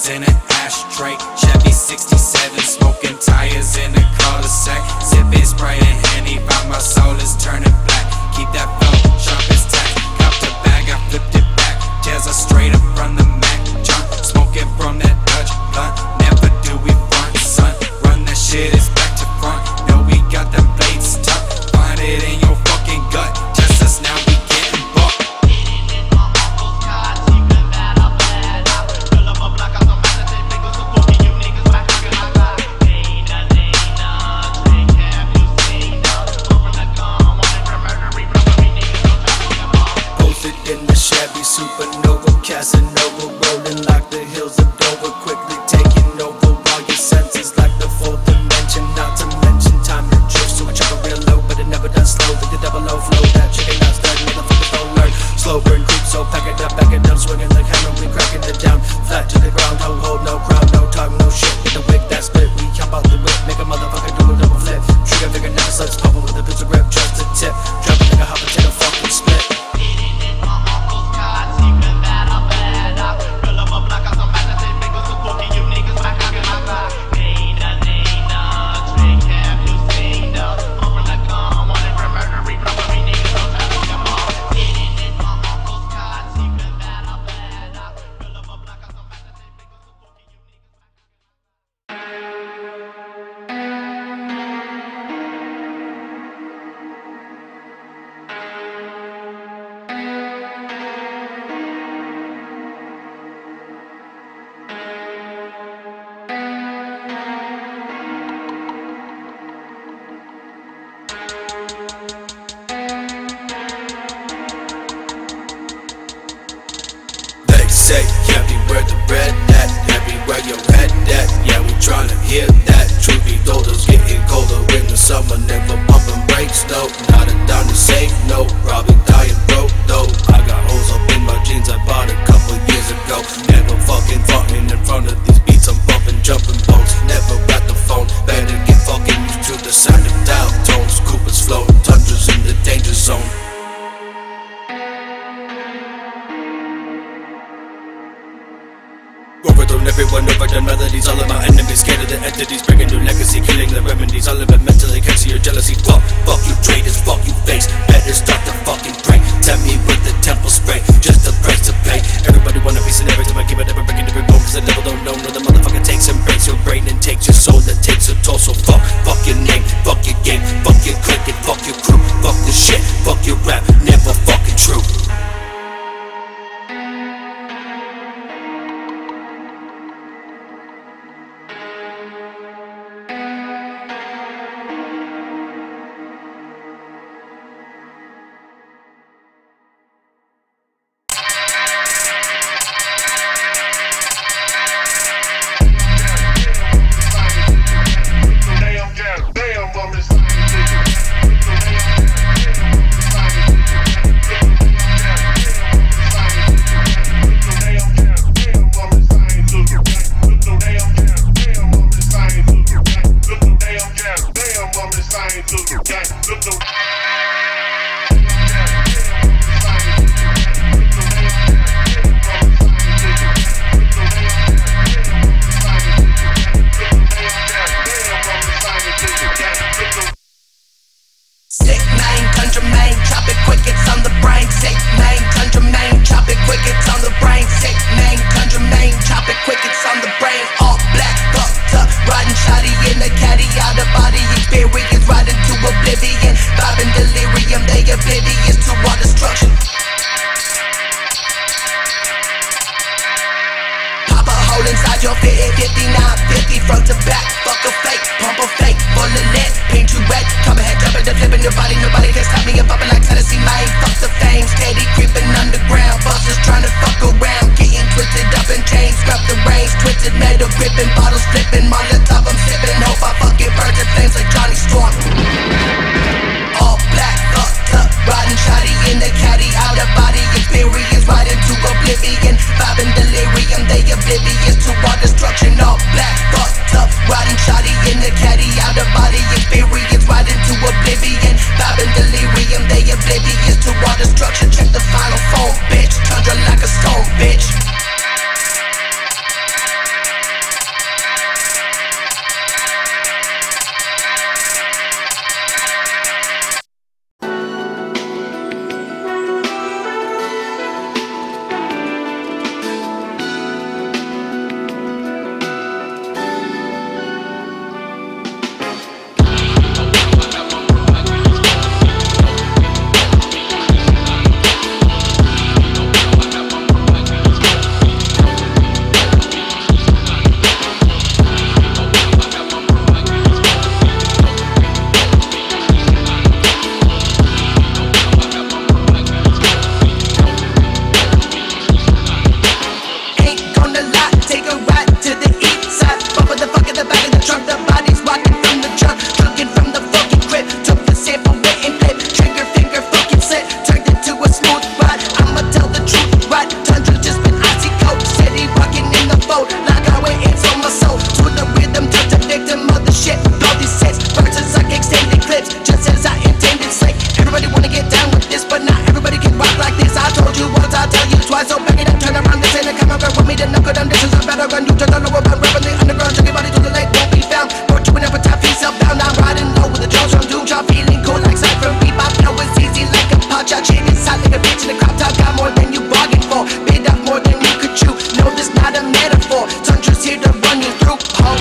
blunts in an ashtray. Chevy 67, smoking tires in a cul-de-sac. Sipping Sprite and Henny, while my soul is turning black. Keep that flow sharp as tack. Copped the bag, I flipped it back. Tears are straight up from the Mac. John, smoking from that Dutch blunt. Never do we front, son. Run that shit is back to front. Know we got them blades tough. Find it in your fucking gut. Just us now, we getting bucked. In the Chevy Supernova, Casanova, rolling like the hills of Dover, quickly taking over all your senses like the fourth dimension. Not to mention time to drift, so I chug a real low, but it never does slow. Like the double O flow, that chicken not starting, motherfuckers don't learn. Slow burn creep, so pack it up, swinging like hammer, we cracking it down, flat to the ground. Don't hold no crown, no talk, no shit. Get the wig that split, we hop out the whip, make a motherfucker do a double flip. Trigger finger never sucks, pump with a pistol grip, just a tip. Drop a nigga, hop a take a fucking split. Say, everywhere the red at, everywhere your head at. Yeah, we tryna hear that. Truth be told, it's getting colder in the summer. Never bumping brakes, no. Not a dime to save, no. Robbing, dying broke, though. I got holes up in my jeans I bought a couple years ago. Never fucking frontin' in front of these beats. I'm bumping, jumping boats. Never got the phone. Better get fucking used to the sound of dial tones. Coopers floating, tundras in the danger zone. Overthrown everyone over the melodies. All of my enemies scared of the entities, bringing new legacy, killing the remedies. All of it mentally, cancer your jealousy. Fuck you traitors, fuck you fakes. Better start to fucking pray. Tell me with the temple spray, just a price to pay. Everybody want a piece and every time I keep it ever breaking every bone, cause the devil don't know. No, the motherfucker takes and breaks your brain and takes your soul, that takes a toll. So fuck your name, fuck your game, fuck your clique and fuck your crew. Fuck the shit, fuck your rap, never fucking true. Your fit at 5950 front to back. Fuck a fake, pump a fake, full of lead, paint you red. Come ahead, jumping and flipping your body. Nobody can stop me. I'm popping like Tennessee, man. Fuck the fame, steady creeping underground. Busters trying to fuck around, getting twisted up in chains. Scrap the range, twisted metal gripping, bottles flipping. Molotov I'm sipping, hope I fucking burn the flames like Johnny Storm. All black, fucked up, riding shoddy in the caddy. Out of body experience, riding to oblivion. Vibing delirium, they oblivious to all destruction. All black, fucked up, riding shoddy in the caddy. Out of body experience, riding to oblivion. Vibing delirium, they oblivious to all destruction. Check the final phone, bitch. Tundra like a stone, bitch. go down, this is a battleground. You don't know about rapping the underground. Check your body to the lake, won't be found. Brought you an epitaph, he's self-bound. I'm riding low with the Jones from Doom Job, feeling cool like Cypher. Bebop, flow is easy like a pot shot. Chain inside like a bitch in the crop top. Got more than you bargained for. Bid up more than you could chew. No, this not a metaphor. Tundra's here to run you through.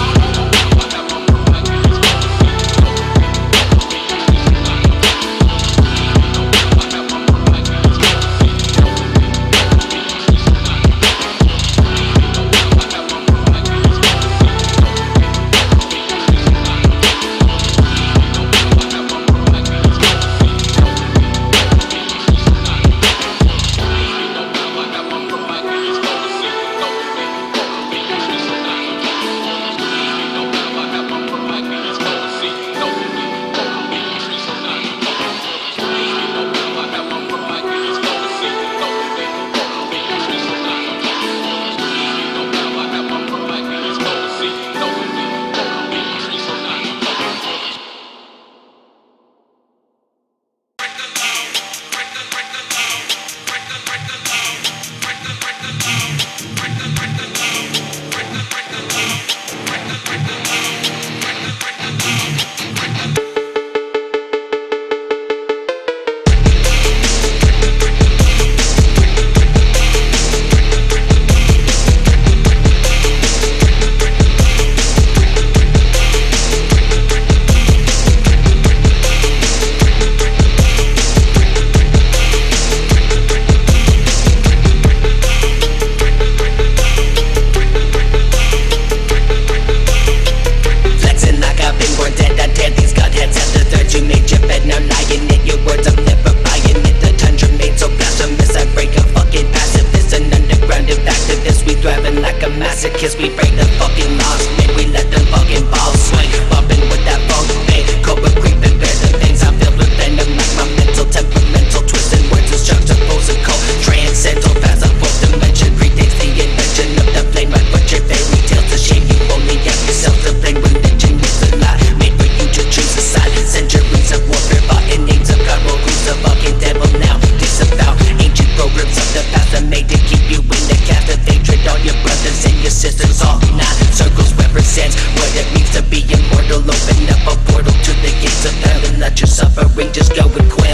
Kiss we break the fucking laws, man, we let the fucking balls swing. Bumping with that funk, man, cobra creeping, bear the things. I'm filled with venom like my mental, temperamental, twisting words is juxtaposing cold. Transcendental, pass up fourth dimension, predates the invention of the flame. Right, but your fairy tales to shame you only have yourself to blame. Religion is a lie, made for you to choose a side. Centuries of warfare fought in names of God, well, who's the fucking devil now? Disavow ancient programs of the past that made to keep you in the cast of hatred. All your brothers and your sisters, all 9 circles represents what it means to be immortal. Open up a portal to the gates of hell and let your suffering just go and quail.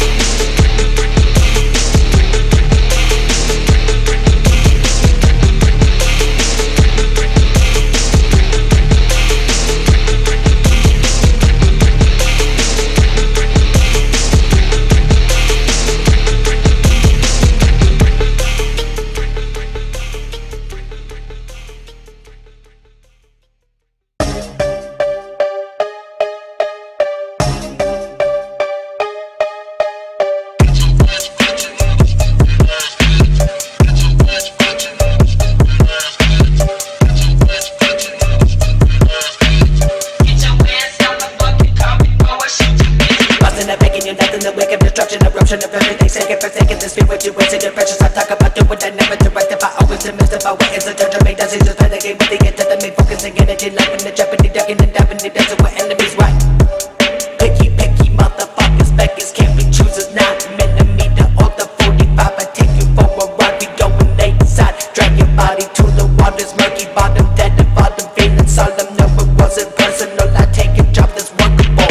Eruption of everything, second for second, the spirit you into the precious. I talk about doing I never to write about, always to miss about what is a judge. I made us just play the game with the end to the main focusing energy, life in the Japanese, ducking and diving, the dancing with enemies, right? Picky, motherfuckers, beggars, can't be choosers, 9mm, all the 45. I take you for a ride, we going late side, drag your body to the waters, murky bottom, dead and bottom, feeling solemn. No, it wasn't personal, I take a job that's workable.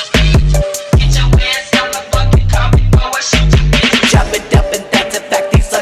Chop it up and that's a fact, these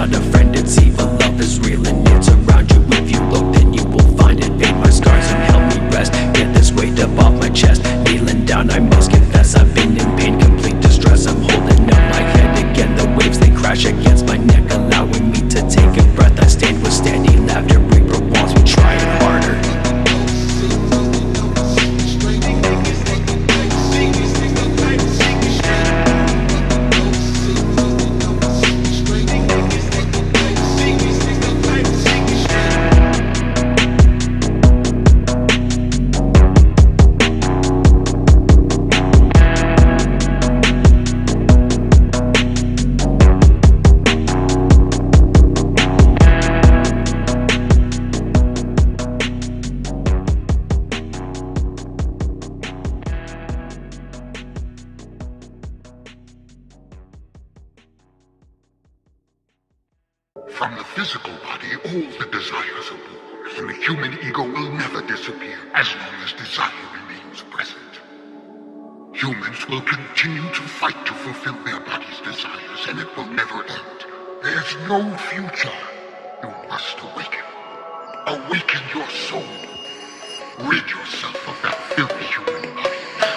not a friend, it's evil. Love is real and it's around you. If you look, then you will find it. Paint my scars and help me rest. Get this weight up off my chest. Kneeling down, I must confess, I've been in pain, complete distress. I'm holding up my head again. The waves, they crash against my neck, allowing me to take a breath. I stand with standing laughter, break the walls, we try it harder. From the physical body, all the desires are born, and the human ego will never disappear as long as desire remains present. Humans will continue to fight to fulfill their body's desires, and it will never end. There's no future. You must awaken. Awaken your soul. Rid yourself of that filthy human body now.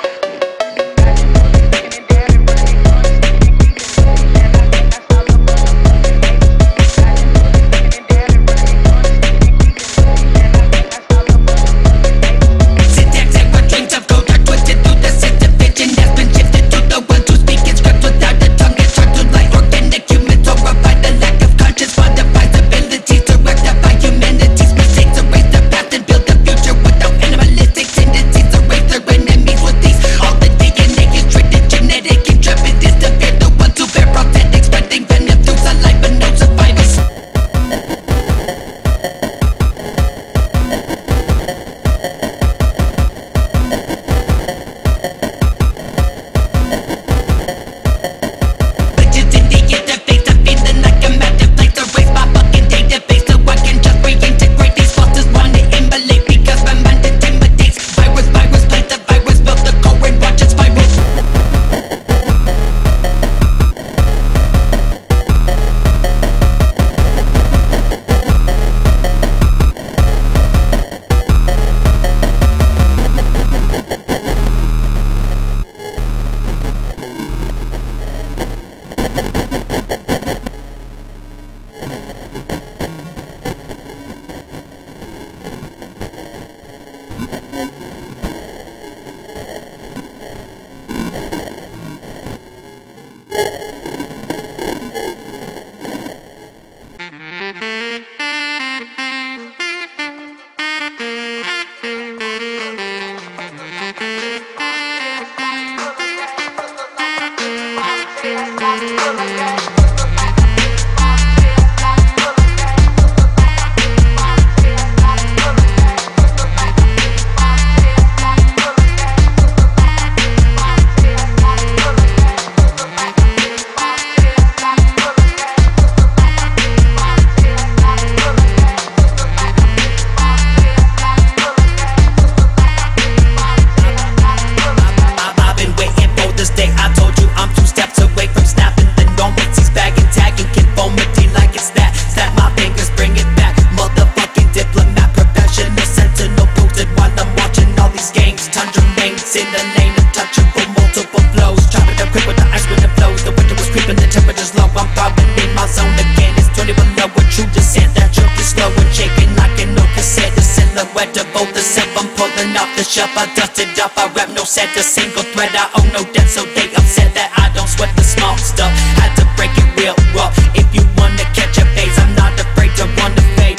I dusted up, I rap no set, a single thread. I owe no debt, so they upset that I don't sweat the small stuff. Had to break it real rough. If you wanna catch a phase, I'm not afraid to run the fade.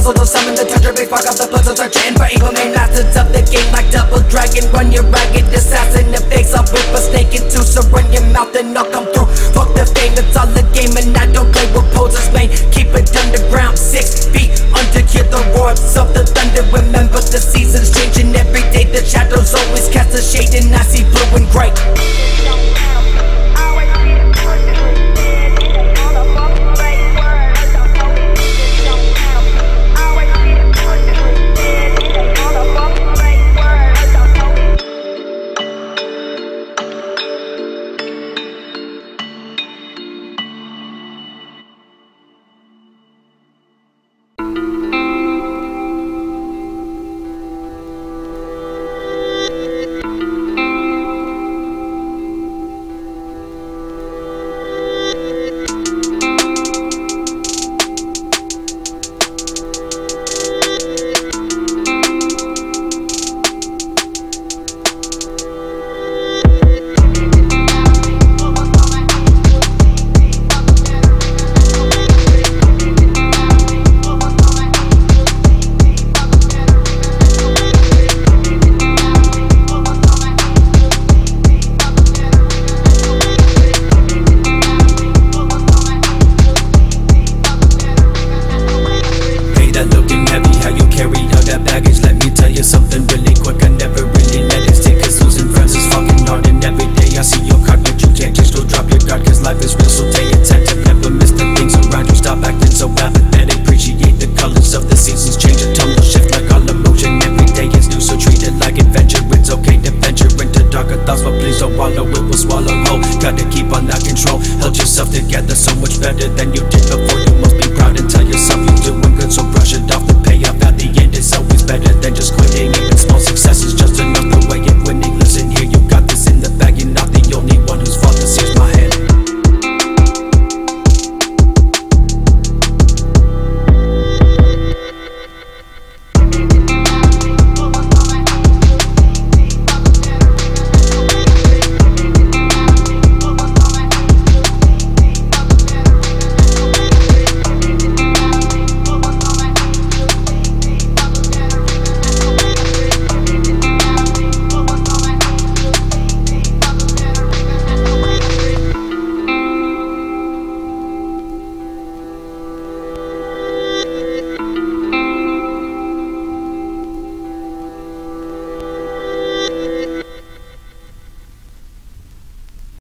puzzle to summon the treasure, big fuck up the puzzle, searching for evil main masters of the game like Double Dragon. Run your ragged assassin, the face I'll whip a snake into, so run your mouth and I'll come through. Fuck the fame, it's all a game and I don't play with poses, man. Keep it underground, 6 feet under, hear the roars of the thunder. Remember the seasons changing every day, the shadows always cast a shade and I see blue and gray. Gotta keep on that control. Hold yourself together so much better than you did before. You must be proud and tell yourself you're doing good, so brush it off.